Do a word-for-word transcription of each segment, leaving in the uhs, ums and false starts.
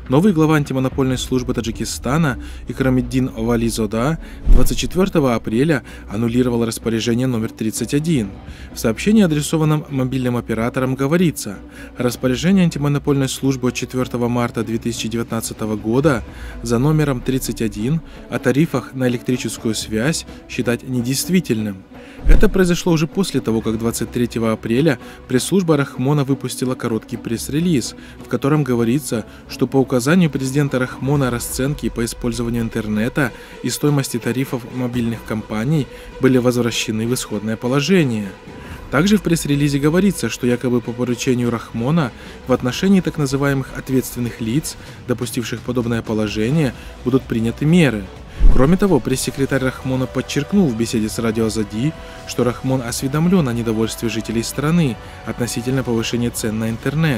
Новый глава антимонопольной службы Таджикистана Икрамиддин Вализода двадцать четвёртого апреля аннулировал распоряжение номер тридцать один. В сообщении, адресованном мобильным операторам, говорится: распоряжение антимонопольной службы от четвёртого марта две тысячи девятнадцатого года за номером тридцать один о тарифах на электрическую связь считать недействительным. Это произошло уже после того, как двадцать третьего апреля пресс-служба Рахмона выпустила короткий пресс-релиз, в котором говорится, что по указанию президента Рахмона расценки по использованию интернета и стоимости тарифов мобильных компаний были возвращены в исходное положение. Также в пресс-релизе говорится, что якобы по поручению Рахмона в отношении так называемых ответственных лиц, допустивших подобное положение, будут приняты меры. Кроме того, пресс-секретарь Рахмона подчеркнул в беседе с радио Азади, что Рахмон осведомлен о недовольстве жителей страны относительно повышения цен на интернет.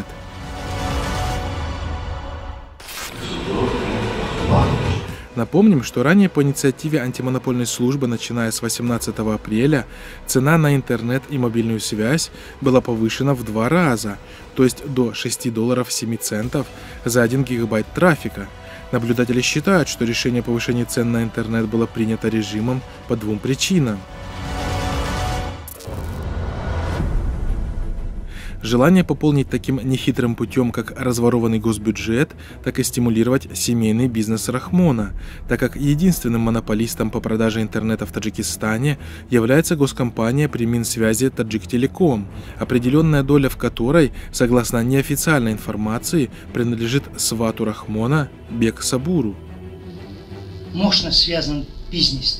Напомним, что ранее по инициативе антимонопольной службы, начиная с восемнадцатого апреля, цена на интернет и мобильную связь была повышена в два раза, то есть до шести долларов семи центов за один гигабайт трафика. Наблюдатели считают, что решение о повышении цен на интернет было принято режимом по двум причинам. Желание пополнить таким нехитрым путем как разворованный госбюджет, так и стимулировать семейный бизнес Рахмона, так как единственным монополистом по продаже интернета в Таджикистане является госкомпания при Минсвязи Таджиктелеком, определенная доля в которой, согласно неофициальной информации, принадлежит свату Рахмона Бек Сабуру. Мощно связан бизнес.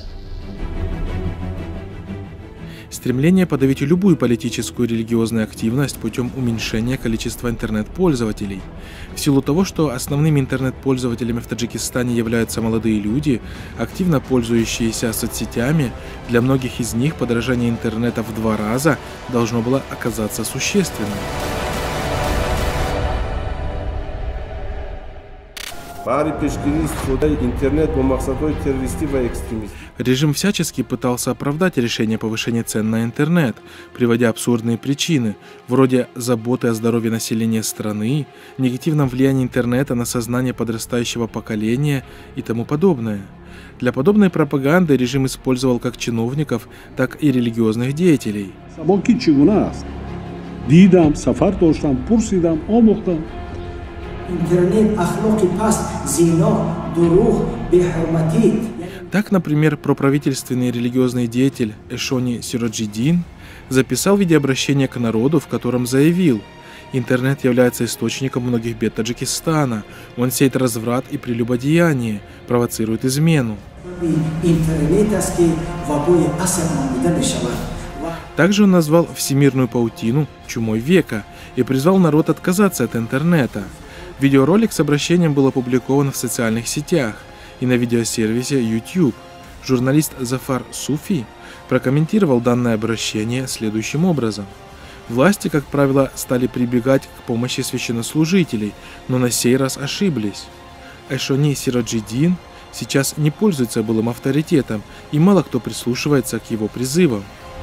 Стремление подавить любую политическую и религиозную активность путем уменьшения количества интернет-пользователей. В силу того, что основными интернет-пользователями в Таджикистане являются молодые люди, активно пользующиеся соцсетями, для многих из них подорожание интернета в два раза должно было оказаться существенным. Режим всячески пытался оправдать решение повышения цен на интернет, приводя абсурдные причины, вроде заботы о здоровье населения страны, негативном влиянии интернета на сознание подрастающего поколения и тому подобное. Для подобной пропаганды режим использовал как чиновников, так и религиозных деятелей. Так, например, проправительственный религиозный деятель Эшони Сироджидин записал видеообращение к народу, в котором заявил: интернет является источником многих бед Таджикистана, он сеет разврат и прелюбодеяние, провоцирует измену. Также он назвал всемирную паутину чумой века и призвал народ отказаться от интернета. Видеоролик с обращением был опубликован в социальных сетях и на видеосервисе YouTube. Журналист Зафар Суфи прокомментировал данное обращение следующим образом. Власти, как правило, стали прибегать к помощи священнослужителей, но на сей раз ошиблись. Эшони Сироджидин сейчас не пользуется былым авторитетом, и мало кто прислушивается к его призывам.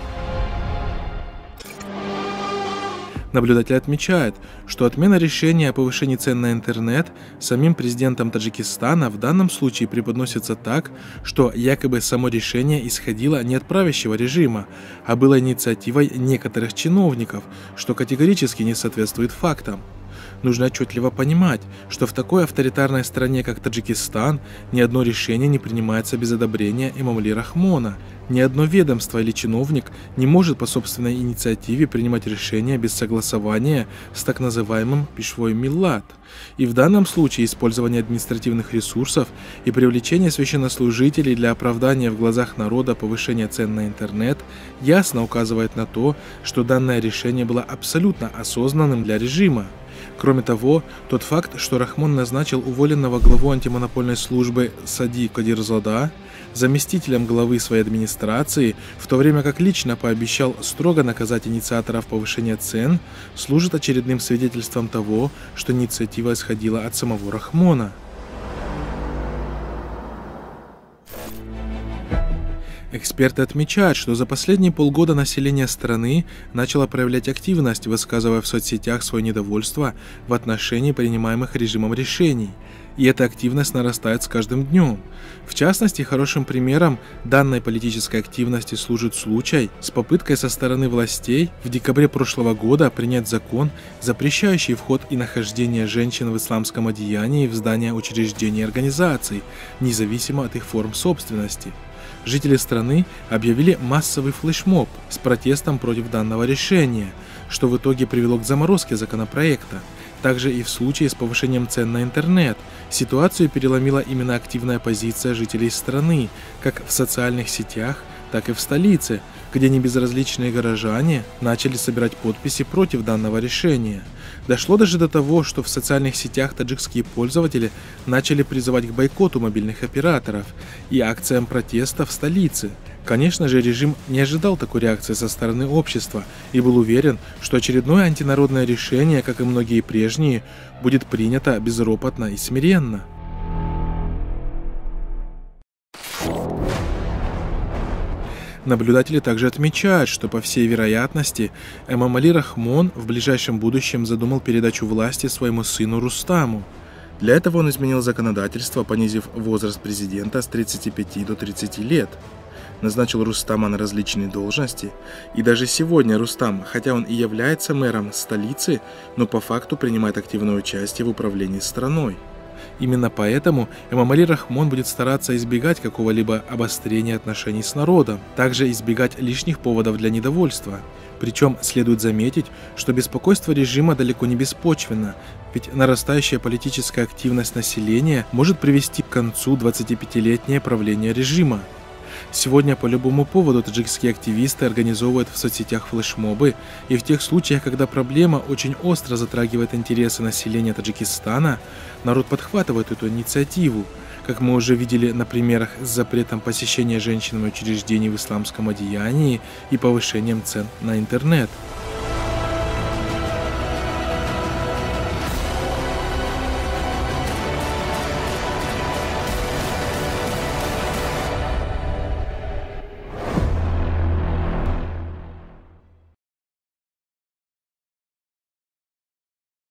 Наблюдатель отмечает, что отмена решения о повышении цен на интернет самим президентом Таджикистана в данном случае преподносится так, что якобы само решение исходило не от правящего режима, а было инициативой некоторых чиновников, что категорически не соответствует фактам. Нужно отчетливо понимать, что в такой авторитарной стране, как Таджикистан, ни одно решение не принимается без одобрения Эмомали Рахмона. Ни одно ведомство или чиновник не может по собственной инициативе принимать решения без согласования с так называемым Пешвой Миллат. И в данном случае использование административных ресурсов и привлечение священнослужителей для оправдания в глазах народа повышения цен на интернет ясно указывает на то, что данное решение было абсолютно осознанным для режима. Кроме того, тот факт, что Рахмон назначил уволенного главу антимонопольной службы Сади Кадирзода заместителем главы своей администрации, в то время как лично пообещал строго наказать инициаторов повышения цен, служит очередным свидетельством того, что инициатива исходила от самого Рахмона. Эксперты отмечают, что за последние полгода население страны начало проявлять активность, высказывая в соцсетях свое недовольство в отношении принимаемых режимом решений. И эта активность нарастает с каждым днем. В частности, хорошим примером данной политической активности служит случай с попыткой со стороны властей в декабре прошлого года принять закон, запрещающий вход и нахождение женщин в исламском одеянии в здания учреждений и организаций, независимо от их форм собственности. Жители страны объявили массовый флешмоб с протестом против данного решения, что в итоге привело к заморозке законопроекта. Также и в случае с повышением цен на интернет ситуацию переломила именно активная позиция жителей страны, как в социальных сетях, так и в столице, где небезразличные горожане начали собирать подписи против данного решения. Дошло даже до того, что в социальных сетях таджикские пользователи начали призывать к бойкоту мобильных операторов и акциям протеста в столице. Конечно же, режим не ожидал такой реакции со стороны общества и был уверен, что очередное антинародное решение, как и многие прежние, будет принято безропотно и смиренно. Наблюдатели также отмечают, что, по всей вероятности, Эмомали Рахмон в ближайшем будущем задумал передачу власти своему сыну Рустаму. Для этого он изменил законодательство, понизив возраст президента с тридцати пяти до тридцати лет. Назначил Рустама на различные должности, и даже сегодня Рустам, хотя он и является мэром столицы, но по факту принимает активное участие в управлении страной. Именно поэтому Эмомали Рахмон будет стараться избегать какого-либо обострения отношений с народом, также избегать лишних поводов для недовольства. Причем следует заметить, что беспокойство режима далеко не беспочвенно, ведь нарастающая политическая активность населения может привести к концу двадцатипятилетнее правление режима. Сегодня по любому поводу таджикские активисты организовывают в соцсетях флешмобы, и в тех случаях, когда проблема очень остро затрагивает интересы населения Таджикистана, народ подхватывает эту инициативу, как мы уже видели на примерах с запретом посещения женщинами учреждений в исламском одеянии и повышением цен на интернет.